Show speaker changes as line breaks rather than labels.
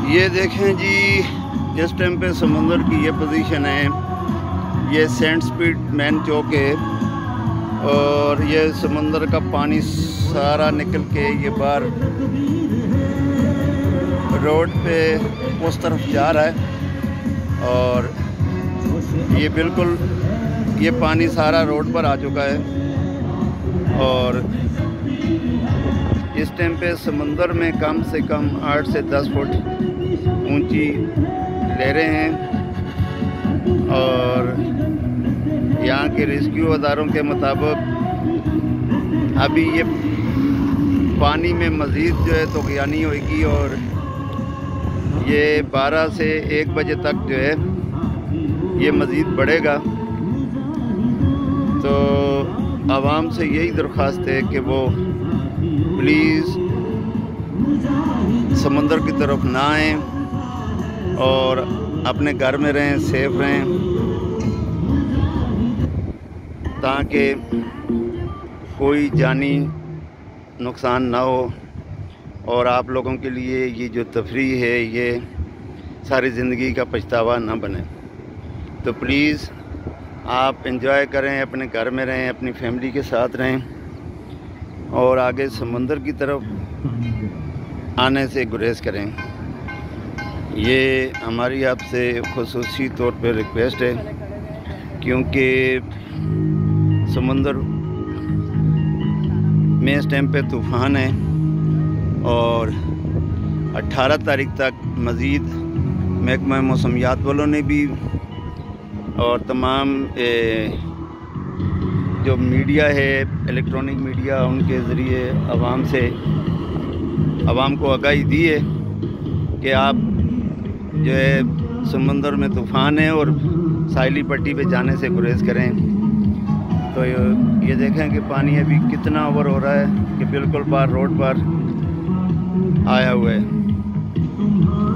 ये देखें जी, इस टाइम पे समुंदर की ये पोजीशन है। ये सेंट स्ट्रीट मेन चौक है और ये समुंदर का पानी सारा निकल के ये बाहर रोड पे उस तरफ जा रहा है और ये बिल्कुल ये पानी सारा रोड पर आ चुका है। और इस टाइम पे समुंदर में कम से कम 8 से 10 फुट ऊंची लहरें हैं और यहाँ के रेस्क्यू अदारों के मुताबिक अभी ये पानी में मज़ीद जो है तूफ़ानी होगी और ये 12 से 1 बजे तक जो है ये मज़ीद बढ़ेगा। तो आवाम से यही दरख्वास्त है कि वो प्लीज़ समुंदर की तरफ ना आएँ और अपने घर में रहें, सेफ रहें, ताकि कोई जानी नुकसान ना हो और आप लोगों के लिए ये जो तफरीह है ये सारी ज़िंदगी का पछतावा ना बने। तो प्लीज़ आप एंजॉय करें, अपने घर में रहें, अपनी फैमिली के साथ रहें और आगे समुंदर की तरफ आने से गुरेज करें। ये हमारी आपसे खुसूसी तौर पे रिक्वेस्ट है, क्योंकि समुंदर में इस टाइम पे तूफ़ान है और 18 तारीख तक मज़ीद महकमा मौसमियात वालों ने भी और तमाम जो मीडिया है, इलेक्ट्रॉनिक मीडिया, उनके ज़रिए आवाम को आगाही दी है कि आप जो है समुंदर में तूफ़ान है और साहिली पट्टी पे जाने से गुरेज करें। तो ये देखें कि पानी अभी कितना ओवर हो रहा है कि बिल्कुल बाहर रोड पर आया हुआ है।